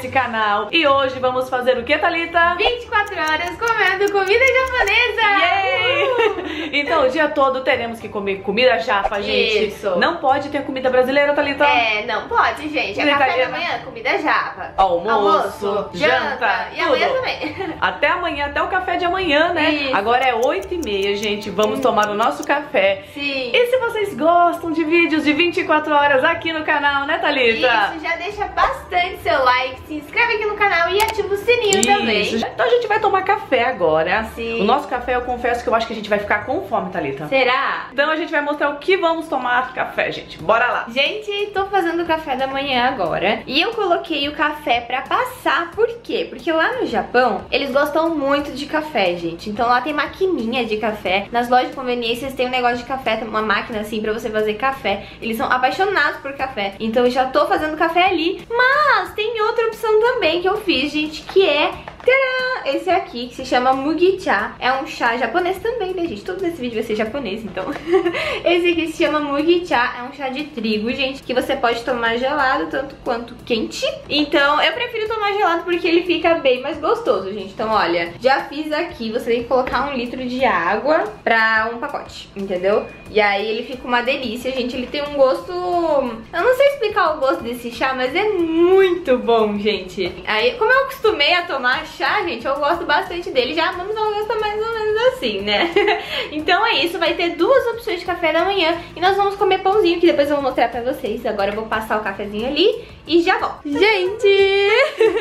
canal. E hoje vamos fazer o que, Thalita? 24 horas comendo comida japonesa! Yay! Então o dia todo teremos que comer comida japa, gente. Isso. Não pode ter comida brasileira, Thalita? É, não pode, gente. É Comida café da italiana. manhã, comida japa. Almoço, janta, e amanhã tudo. também. Até amanhã, até o café de amanhã, né? Isso. Agora é 8h30, gente. Vamos tomar o nosso café. Sim. E se vocês gostam de vídeos de 24 horas aqui no canal, né, Thalita? Isso, já deixa bastante seu like, se inscreve aqui no canal e ativa o sininho também. Então a gente vai tomar café agora. Sim. O nosso café, eu confesso que eu acho que a gente vai ficar com fome, Thalita. Será? Então a gente vai mostrar o que vamos tomar café, gente. Bora lá. Gente, tô fazendo o café da manhã agora. E eu coloquei o café pra passar. Por quê? Porque lá no Japão, eles gostam muito de café, gente. Então lá tem maquininha de café. Nas lojas de conveniências tem um negócio de café, tem uma máquina assim pra você fazer café. Eles são apaixonados por café. Então eu já tô fazendo café ali. Mas tem outra opção também que eu fiz, gente, que é... tcharam! Esse aqui, que se chama Mugicha. É um chá japonês também, né, gente? Todo esse vídeo vai ser japonês, então. Esse aqui se chama Mugicha. É um chá de trigo, gente, que você pode tomar gelado, tanto quanto quente. Então, eu prefiro tomar gelado porque ele fica bem mais gostoso, gente. Então, olha, já fiz aqui. Você tem que colocar 1 litro de água pra um pacote, entendeu? E aí ele fica uma delícia, gente. Ele tem um gosto... eu não sei explicar o gosto desse chá, mas é muito bom, gente. Aí, como eu acostumei a tomar chá, gente, eu gosto bastante dele. Já vamos gostar mais ou menos assim, né? Então é isso, vai ter 2 opções de café da manhã. E nós vamos comer pãozinho, que depois eu vou mostrar pra vocês. Agora eu vou passar o cafezinho ali e já volto. Gente!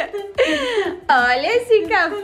Olha esse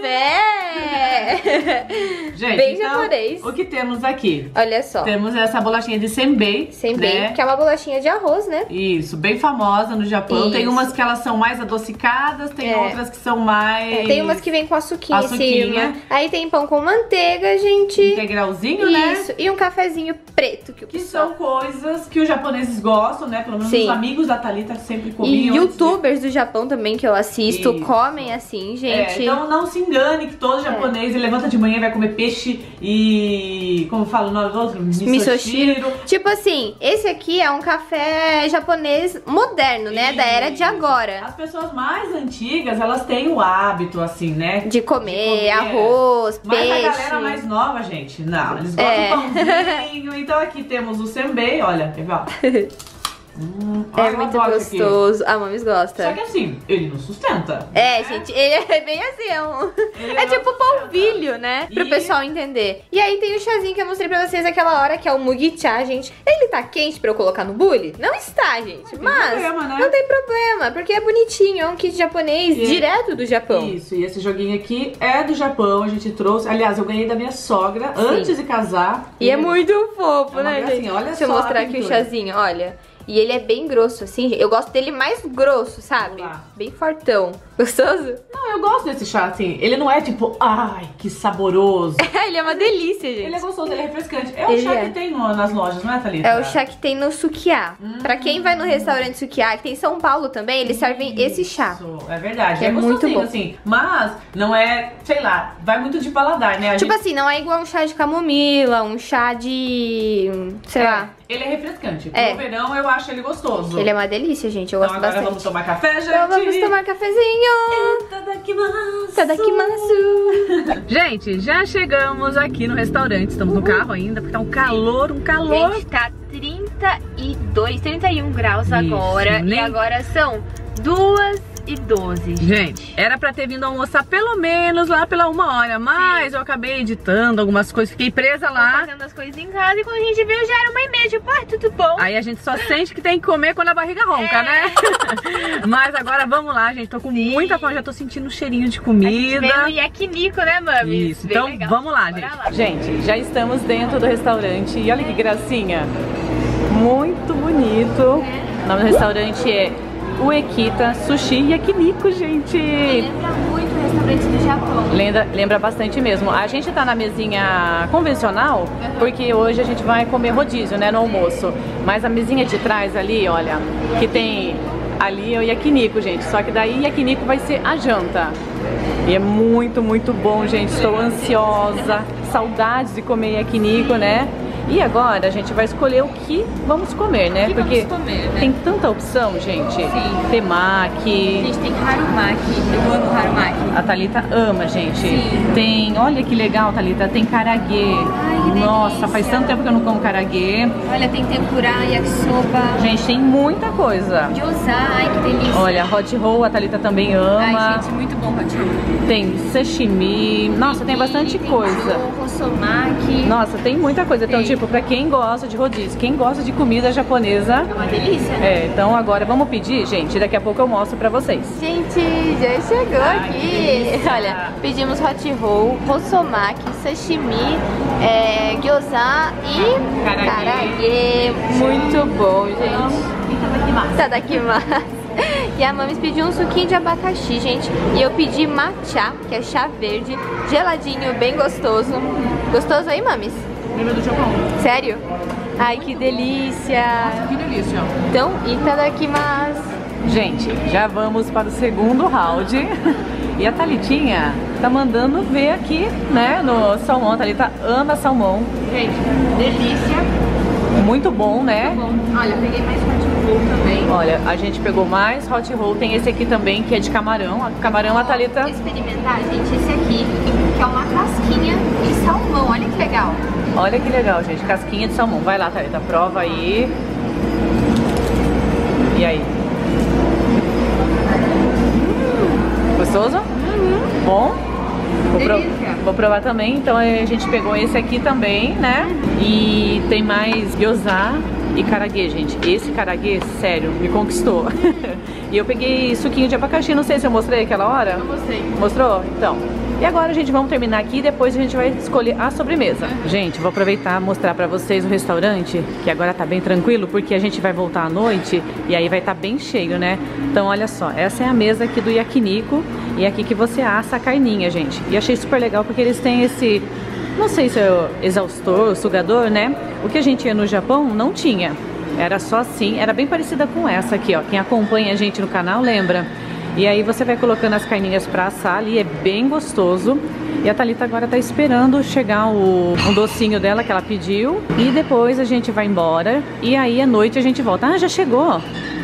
café! Gente, bem então, japonês. o que temos aqui? Olha só. Temos essa bolachinha de senbei. Senbei, né? que é uma bolachinha de arroz, né? Isso, bem famosa no Japão. Tem Isso. umas que elas são mais adocicadas, tem É. outras que são mais... Tem umas que vem com açuquinha em Açuquinha. cima. Aí tem pão com manteiga, gente. integralzinho, né? Isso, e um cafezinho preto que o Que pessoal... são coisas que os japoneses gostam, né? Pelo menos Sim. os amigos da Thalita sempre E comiam. youtubers do Japão também que eu assisto Isso. comem assim, gente. Então não se engane que todo japonês ele levanta de manhã e vai comer peixe e... como fala o nome do outro? Misoshiro. Tipo assim, esse aqui é um café japonês moderno, né? Da era de agora. As pessoas mais antigas, elas têm o hábito, assim, né? De comer arroz, Mas peixe. a galera mais nova, gente, não. Eles gostam do pãozinho. Então aqui temos o senbei, olha, quer ver, ó. É muito gostoso. A Mamis gosta. Só que assim, ele não sustenta. É, né? gente, ele é bem assim, Ele é tipo não sustenta. polvilho, né? Pro E- pessoal entender. E aí tem o chazinho que eu mostrei pra vocês aquela hora, que é o Mugicha, gente. Ele tá quente pra eu colocar no bule? Não está, gente. tem Mas problema, né? não tem problema, porque é bonitinho, é um kit japonês E- direto do Japão. Isso, e esse joguinho aqui é do Japão, a gente trouxe. Aliás, eu ganhei da minha sogra antes de casar. E é muito fofo, É uma né, gracinha, gente? olha Deixa eu só a mostrar aqui o pintura. chazinho, olha. E ele é bem grosso, assim, gente. Eu gosto dele mais grosso, sabe? Vamos lá. Bem fortão. Gostoso? Não, eu gosto desse chá, assim. Ele não é tipo, ai, que saboroso. Ele é uma delícia, gente. Ele é gostoso, ele é refrescante. É o Ele chá é. que tem nas lojas, não é, Thalita? É o chá que tem no Sukiá. Pra quem vai no restaurante Sukiá, que tem em São Paulo também, eles servem esse chá. Isso, é verdade. Que é muito gostosinho, bom. assim. Mas não é, sei lá, vai muito de paladar, né? A Tipo gente- assim, não é igual um chá de camomila, um chá de... sei lá. Ele é refrescante. É. No verão eu acho ele gostoso. Ele é uma delícia, gente. Eu Então gosto agora bastante. vamos tomar café, gente? Então vamos tomar cafezinho. Tadakimasu. Tadakimasu. Gente, já chegamos aqui no restaurante. Estamos no carro ainda, porque tá um calor, Gente, tá 32, 31 graus Isso, agora. nem- E agora são 2h12. Gente, era pra ter vindo almoçar pelo menos lá pela 1h, mas eu acabei editando algumas coisas, fiquei presa lá. Fazendo as coisas em casa e quando a gente veio já era 1h30. Tipo, tudo bom. Aí a gente só sente que tem que comer quando a barriga ronca, né? Mas agora vamos lá, gente. Tô com muita fome, já tô sentindo um cheirinho de comida. Veio no yakiniku, né, mami? Isso, então vamos lá, gente. Bora lá. Gente, já estamos dentro do restaurante e olha que gracinha. Muito bonito. O nome do restaurante é Uekita Sushi Yakiniku, gente. Lembra muito restaurantes do Japão. Lembra bastante mesmo. A gente tá na mesinha convencional, porque hoje a gente vai comer rodízio, né, no almoço. Mas a mesinha de trás ali, olha, que tem ali é o yakiniku, gente. Só que daí yakiniku vai ser a janta. E é muito, muito bom, gente. Estou ansiosa. Saudades de comer yakiniku, né? E agora a gente vai escolher o que vamos comer, né? Porque tem tanta opção, gente. Sim. Temaki. Gente, tem harumaki. Eu amo harumaki. A Thalita ama, gente. Sim. Tem, olha que legal, Thalita, tem karaguê. Ai, que Nossa, delícia. faz tanto tempo que eu não como karaguê. Olha, tem tempurá, yakisoba. Gente, tem muita coisa. Gyoza, ai que delícia. Olha, hot roll, a Thalita também ama. Ai, gente, muito bom hot roll. Tem sashimi. Nossa, tem bastante coisa. Rossomaki. Nossa, tem muita coisa. Então, Tem. tipo, pra quem gosta de rodízio, quem gosta de comida japonesa... É uma delícia. É, então agora vamos pedir, gente. Daqui a pouco eu mostro pra vocês. Gente, já chegou Ai, aqui. que delícia. Olha, pedimos hot roll, rossomaki, sashimi, gyoza e karaguê. Muito bom, gente. Tadakimasu. E a Mamis pediu um suquinho de abacaxi, gente. E eu pedi matcha, que é chá verde, geladinho, bem gostoso. Gostoso aí, Mamis? Lembra do Japão? Sério? Ai, que delícia. Que delícia. Então, itadakimasu. Gente, já vamos para o segundo round. E a Thalitinha tá mandando ver aqui, né, no salmão. A Thalita ama salmão. Gente, delícia. Muito bom, né? Bom. Olha, peguei mais hot roll também. Olha, a gente pegou mais hot roll. Tem esse aqui também, que é de camarão. A camarão, a Thalita... Experimentar, gente, esse aqui, que é uma casquinha de salmão. Olha que legal. Olha que legal, gente. Casquinha de salmão. Vai lá, Thalita, prova aí. E aí? Gostoso? Bom? Vou provar também. Então a gente pegou esse aqui também, né? E tem mais gyoza e karaguê, gente. Esse karaguê, sério, me conquistou. E eu peguei suquinho de abacaxi. Não sei se eu mostrei aquela hora. Eu mostrei. Mostrou? Então. E agora, gente, vamos terminar aqui e depois a gente vai escolher a sobremesa. Gente, vou aproveitar e mostrar pra vocês o restaurante, que agora tá bem tranquilo, porque a gente vai voltar à noite e aí vai estar bem cheio, né? Então, olha só, essa é a mesa aqui do yakiniku e é aqui que você assa a carninha, gente. E achei super legal porque eles têm esse, não sei se é o exaustor, o sugador, né? O que a gente ia no Japão não tinha. Era só assim, era bem parecida com essa aqui, ó. Quem acompanha a gente no canal lembra. E aí você vai colocando as carninhas pra assar ali, é bem gostoso. E a Thalita agora tá esperando chegar um docinho dela que ela pediu. E depois a gente vai embora. E aí à noite a gente volta. Ah, já chegou!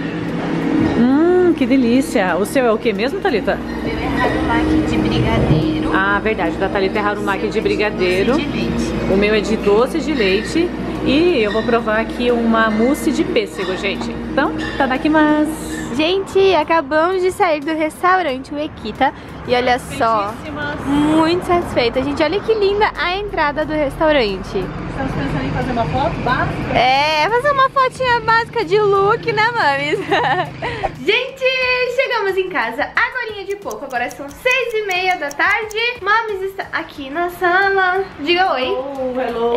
Que delícia! O seu é o que mesmo, Thalita? O meu é harumaki de brigadeiro. Ah, verdade, o da Thalita é harumaki de brigadeiro. Doce de leite. O meu é de doce de leite. E eu vou provar aqui uma mousse de pêssego, gente. Então, tadakimasu! Gente, acabamos de sair do restaurante, o Ekita. E olha só, muito satisfeita. Gente, olha que linda a entrada do restaurante. Estamos pensando em fazer uma foto básica? É, fazer uma fotinha básica de look, né, Mamis? Gente, chegamos em casa agorinha de pouco. Agora são 6h30 da tarde. Mamis está aqui na sala. Diga oi. Hello.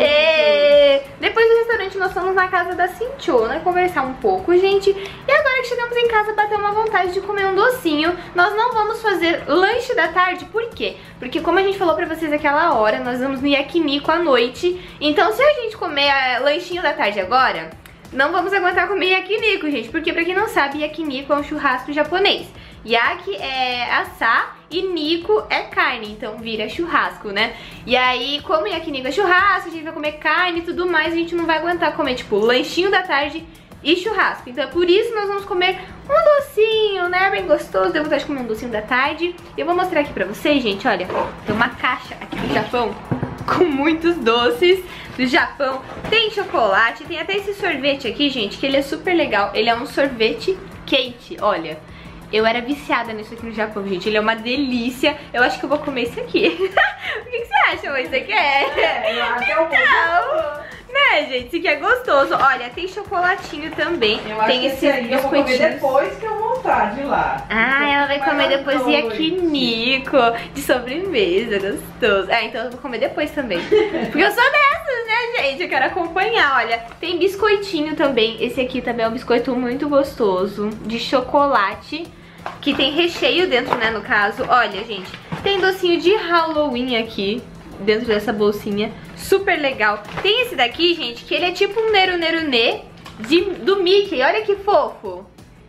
Depois do restaurante nós fomos na casa da Cinchou, né? Conversar um pouco, gente. E agora que chegamos em casa, bateu uma vontade de comer um docinho. Nós não vamos fazer lanche da tarde, por quê? Porque como a gente falou pra vocês naquela hora, nós vamos no yakiniku à noite. Então se a gente comer lanchinho da tarde agora, não vamos aguentar comer yakiniku, gente. Porque pra quem não sabe, yakiniku é um churrasco japonês. Yaki é assar e niku é carne, então vira churrasco, né? E aí, como yakiniku é churrasco, a gente vai comer carne e tudo mais, a gente não vai aguentar comer, tipo, lanchinho da tarde e churrasco. Então é por isso que nós vamos comer um docinho, né? Bem gostoso. Deu vontade de comer um docinho da tarde. E eu vou mostrar aqui pra vocês, gente, olha. Tem uma caixa aqui do Japão com muitos doces do Japão. Tem chocolate, tem até esse sorvete aqui, gente, que ele é super legal. Ele é um sorvete quente, olha. Eu era viciada nisso aqui no Japão, gente. Ele é uma delícia. Eu acho que eu vou comer isso aqui. O que você acha, mãe? Você quer? Eu acho que eu vou. Né, gente? Isso aqui é gostoso. Olha, tem chocolatinho também. Tem esses aí eu vou comer depois que eu voltar de lá. Ah, ela vai comer depois de yakiniku, de sobremesa, gostoso. Ah, então eu vou comer depois também. Porque eu sou dessas, né, gente? Eu quero acompanhar, olha. Tem biscoitinho também. Esse aqui também é um biscoito muito gostoso, de chocolate, que tem recheio dentro, né, no caso. Olha, gente, tem docinho de Halloween aqui, dentro dessa bolsinha. Super legal. Tem esse daqui, gente, que ele é tipo um Neru Neru Ne do Mickey. Olha que fofo.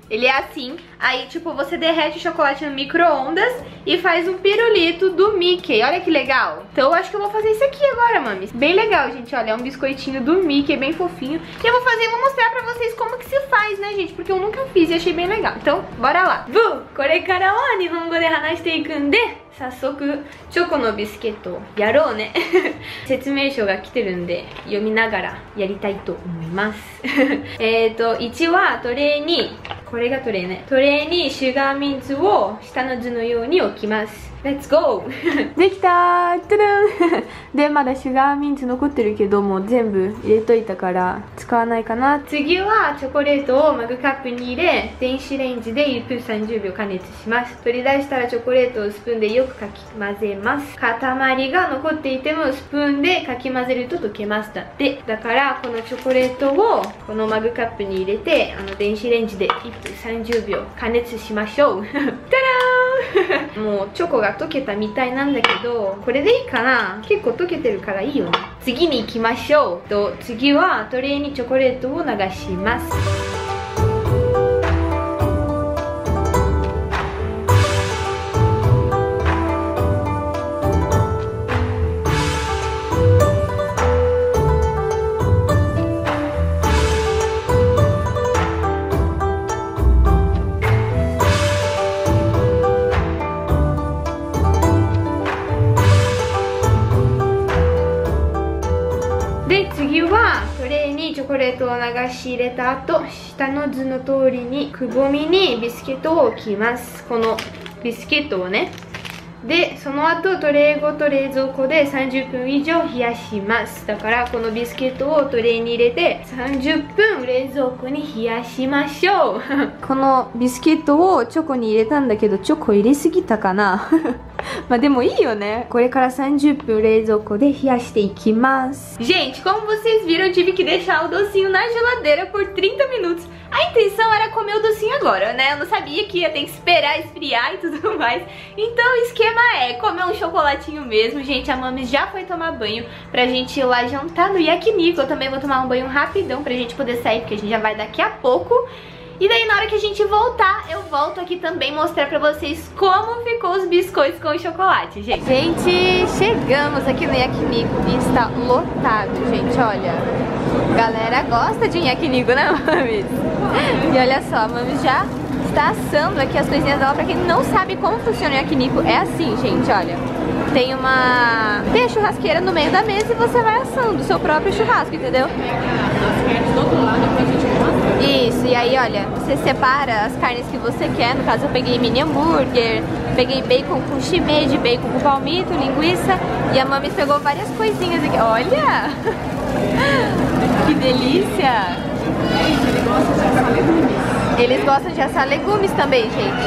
Ele é assim, aí tipo, você derrete o chocolate no micro-ondas e faz um pirulito do Mickey. Olha que legal. Então eu acho que eu vou fazer isso aqui agora, mames. Bem legal, gente, olha, é um biscoitinho do Mickey, bem fofinho. E eu vou fazer e vou mostrar pra vocês como que se faz, né, gente? Porque eu nunca fiz e achei bem legal. Então, bora lá. Korekara wa nihongo de hanashite iku n de sassoku choco no bisqueto yarou ne. 説明書が来てるんで読みながらやりたいと思います。1はトレーに、これがトレーね。トレーにシュガーミンツを下の図のように置きます。レッツゴーできたートゥルンで、まだシュガーミンツ残ってるけどもう全部入れといたから使わないかな。次はチョコレートをマグカップに入れ電子レンジで1分30秒加熱します。取り出したらチョコレートをスプーンでよくかき混ぜます。塊が残っていてもスプーンでかき混ぜると溶けます。だってだからこのチョコレートをこのマグカップに入れて電子レンジで1分30秒加熱しましょう。タラーンもうチョコが溶けたみたいなんだけど、これでいいかな。結構溶けてるからいいよね。次に行きましょう。次はトレーにチョコレートを流します。で、次はトレーにチョコレートを流し入れた後、下の図の通りにくぼみにビスケットを置きます。このビスケットをね。で、その後トレーごと冷蔵庫で30分以上冷やします。だからこのビスケットをトレーに入れて30分冷蔵庫に冷やしましょう。このビスケットをチョコに入れたんだけど、チョコ入れすぎたかな。まあでもいいよné? これから30分冷蔵庫で冷やしていきます。Gente, como vocês viram, eu tive que deixar o docinho na geladeira por 30 minutos. A intenção era comer o docinho agora, né? Eu não sabia que ia ter que esperar esfriar e tudo mais. Então o esquema é comer um chocolatinho mesmo. Gente, a Mamis já foi tomar banho pra gente ir lá jantar no Yakiniku. Eu também vou tomar um banho rapidão pra gente poder sair, porque a gente já vai daqui a pouco. E daí na hora que a gente voltar, eu volto aqui também mostrar pra vocês como ficou os biscoitos com chocolate, gente. Gente, chegamos aqui no Yakiniku e está lotado, gente, olha. Galera gosta de Yakiniku, né, Mamis? E olha só, a Mamis já está assando aqui as coisinhas dela. Pra quem não sabe como funciona o Yakiniku, é assim, gente, olha. Tem a churrasqueira no meio da mesa e você vai assando o seu próprio churrasco, entendeu? Isso, e aí olha, você separa as carnes que você quer. No caso eu peguei mini hambúrguer, peguei bacon com shimeji, bacon com palmito, linguiça. E a Mamis pegou várias coisinhas aqui, olha! Que delícia! Eles gostam de assar legumes também, gente.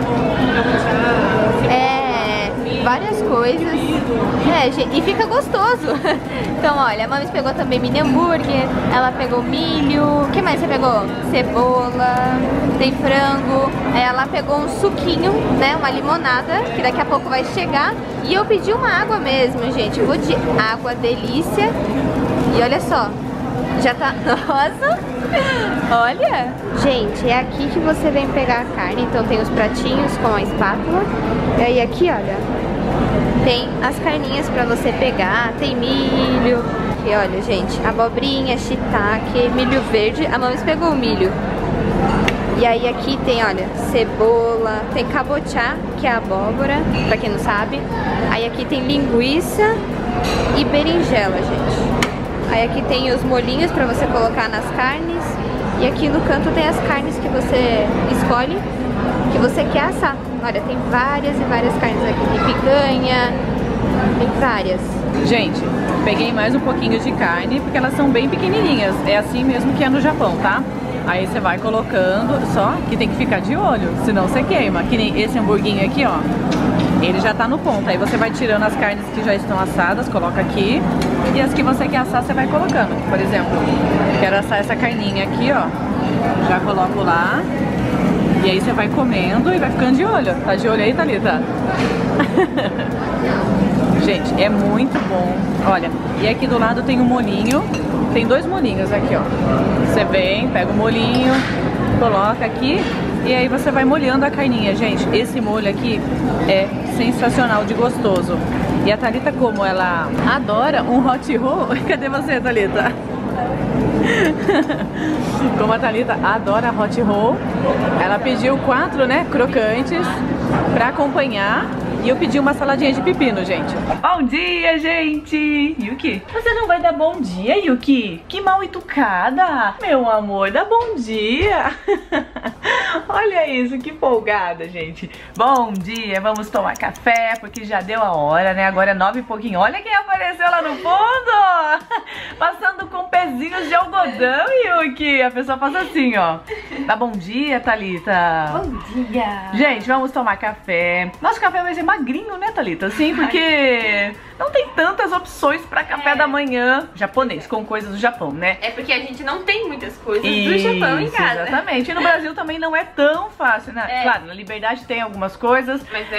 Várias coisas. E fica gostoso. Então, olha, a Mamis pegou também mini hambúrguer, ela pegou milho. O que mais você pegou? Cebola, tem frango. Ela pegou um suquinho, né? Uma limonada, que daqui a pouco vai chegar. E eu pedi uma água mesmo, gente. Eu vou de água delícia. E olha só, já tá... Nossa! Olha! Gente, é aqui que você vem pegar a carne. Então tem os pratinhos com a espátula. E aí aqui, olha, tem as carninhas pra você pegar. Tem milho. E olha, gente, abobrinha, shiitake, milho verde. A Mamis pegou o milho. E aí aqui tem, olha, cebola. Tem kabocha, que é a abóbora, pra quem não sabe. Aí aqui tem linguiça e berinjela, gente. Aí aqui tem os molhinhos pra você colocar nas carnes. E aqui no canto tem as carnes que você escolhe, que você quer assar. Olha, tem várias e várias carnes aqui. Tem picanha, tem várias. Gente, peguei mais um pouquinho de carne, porque elas são bem pequenininhas. É assim mesmo que é no Japão, tá? Aí você vai colocando, só que tem que ficar de olho, senão você queima. Que nem esse hamburguinho aqui, ó. Ele já tá no ponto. Aí você vai tirando as carnes que já estão assadas, coloca aqui. E as que você quer assar, você vai colocando. Por exemplo, quero assar essa carninha aqui, ó. Já coloco lá. E aí você vai comendo e vai ficando de olho. Tá de olho aí, Thalita? Gente, é muito bom. Olha, e aqui do lado tem um molinho. Tem 2 molinhos aqui, ó. Você vem, pega o molinho, coloca aqui e aí você vai molhando a carninha. Gente, esse molho aqui é sensacional de gostoso. E a Thalita, como ela adora um hot roll... Cadê você, Thalita? Como a Thalita adora hot roll, ela pediu 4, né, crocantes pra acompanhar. E eu pedi uma saladinha de pepino, gente. Bom dia, gente! Yuki, você não vai dar bom dia, Yuki? Que mal educada! Meu amor, dá bom dia! Olha isso, que folgada, gente. Bom dia, vamos tomar café, porque já deu a hora, né? Agora é 9 e pouquinho. Olha quem apareceu lá no fundo! Passando com pezinhos de algodão, Yuki. A pessoa faz assim, ó. Dá bom dia, Thalita. Bom dia. Gente, vamos tomar café. Nosso café vai ser magrinho, né, Thalita? Sim, porque não tem tantas opções pra café da manhã japonês, com coisas do Japão, né? É porque a gente não tem muitas coisas do Japão em casa. Exatamente. E no Brasil também não é tão fácil, né? Claro, na Liberdade tem algumas coisas,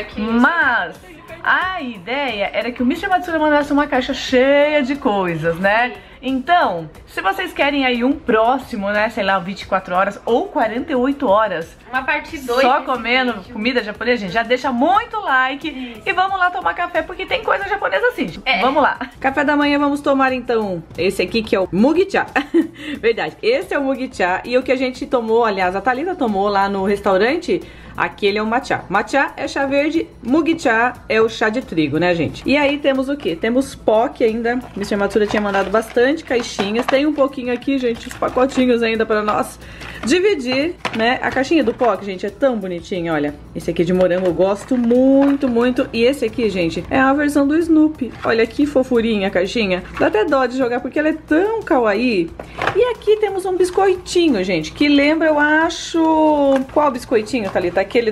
mas a ideia era que o Mr. Matsura mandasse uma caixa cheia de coisas, né? Então, se vocês querem aí um próximo, né, sei lá, 24 horas ou 48 horas, uma parte 2 só comendo comida japonesa, gente, já deixa muito like e vamos lá tomar café, porque tem coisa japonesa assim. Vamos lá. Café da manhã vamos tomar então esse aqui que é o Mugicha. Verdade, esse é o Mugicha e o que a gente tomou, aliás, a Thalita tomou lá no restaurante, aquele é o matcha. Matcha é chá verde, Mugicha é o chá de trigo, né, gente? E aí temos o que? Temos POC ainda. Mr. Matsura tinha mandado bastante caixinhas. Tem um pouquinho aqui, gente, os pacotinhos ainda pra nós dividir, né? A caixinha do POC, gente, é tão bonitinha, olha. Esse aqui de morango eu gosto muito, muito. E esse aqui, gente, é a versão do Snoopy. Olha que fofurinha a caixinha. Dá até dó de jogar porque ela é tão kawaii. E aqui temos um biscoitinho, gente, que lembra, eu acho... Qual biscoitinho, Thalita? Aquele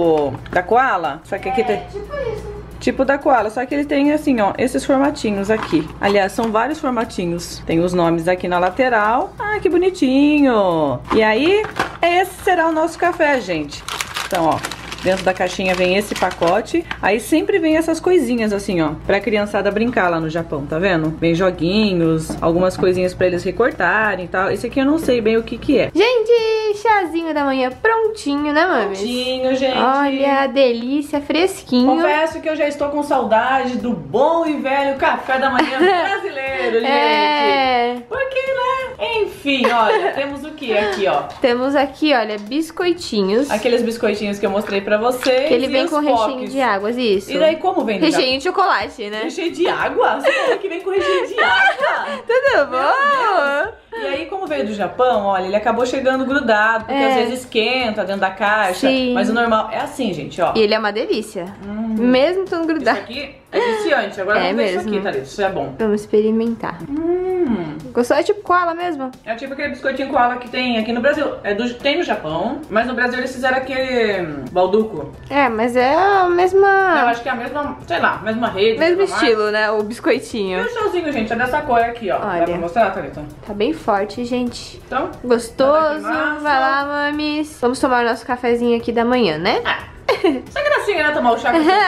da Koala? Só que aqui tem... tipo isso. Tipo da Koala, só que ele tem assim, ó, esses formatinhos aqui. Aliás, são vários formatinhos. Tem os nomes aqui na lateral. Ah, que bonitinho! E aí, esse será o nosso café, gente. Então, ó, dentro da caixinha vem esse pacote. Aí sempre vem essas coisinhas assim, ó, pra criançada brincar lá no Japão, tá vendo? Vem joguinhos, algumas coisinhas pra eles recortarem e tal. Esse aqui eu não sei bem o que que é. Gente, chazinho da manhã prontinho, né, mames? Prontinho, gente. Olha a delícia, fresquinho. Confesso que eu já estou com saudade do bom e velho café da manhã brasileiro, gente. Porque, né? Enfim, olha, temos o que aqui, ó? Temos aqui, olha, biscoitinhos. Aqueles biscoitinhos que eu mostrei pra vocês. Que ele vem com recheio de águas, isso. E daí como vem? Recheio de chocolate, né? Recheio de água? Você falou que vem com recheio de água? Tudo bom? E aí, como veio do Japão, olha, ele acabou chegando grudado, porque às vezes esquenta dentro da caixa. Sim. Mas o normal é assim, gente, ó. E ele é uma delícia. Mesmo tudo grudado. Isso aqui é viciante. Agora vamos ver isso aqui, Thalita. Isso é bom. Vamos experimentar. Gostou? É tipo koala mesmo? É tipo aquele biscoitinho koala que tem aqui no Brasil. Tem no Japão, mas no Brasil eles fizeram aquele balduco. É, mas é a mesma... Eu acho que é a mesma, sei lá, mesma rede. Mesmo estilo, né? O biscoitinho. E o showzinho, gente, é dessa cor aqui, ó. Olha. Dá pra mostrar, Thalita? Tá bem forte, gente. Então, gostoso. massa. Vai lá, mames. Vamos tomar o nosso cafezinho aqui da manhã, né? Essa gracinha, né? Tomar o chá com você.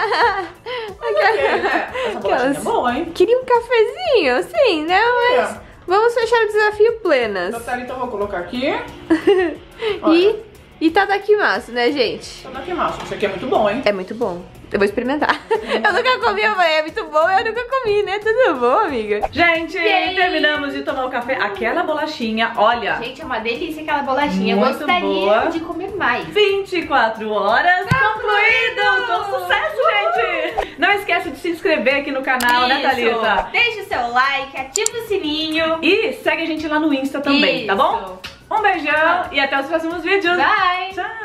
Essa bolachinha é boa, hein? Queria um cafezinho, sim, né? Mas vamos fechar o desafio plenas. Então eu vou colocar aqui. E tadakimasu, né, gente? Tadakimasu. Isso aqui é muito bom, hein? É muito bom. Eu vou experimentar. Eu nunca comi, eu falei, é muito bom, eu nunca comi, né? Tudo bom, amiga? Gente, terminamos de tomar o café. Aquela bolachinha, olha. Gente, é uma delícia aquela bolachinha. Muito eu gostaria boa. de comer mais. 24 horas concluído! Com sucesso, gente! Não esquece de se inscrever aqui no canal, né, Thalita? Deixa o seu like, ativa o sininho. E segue a gente lá no Insta também, tá bom? Um beijão e até os próximos vídeos. Bye! Tchau!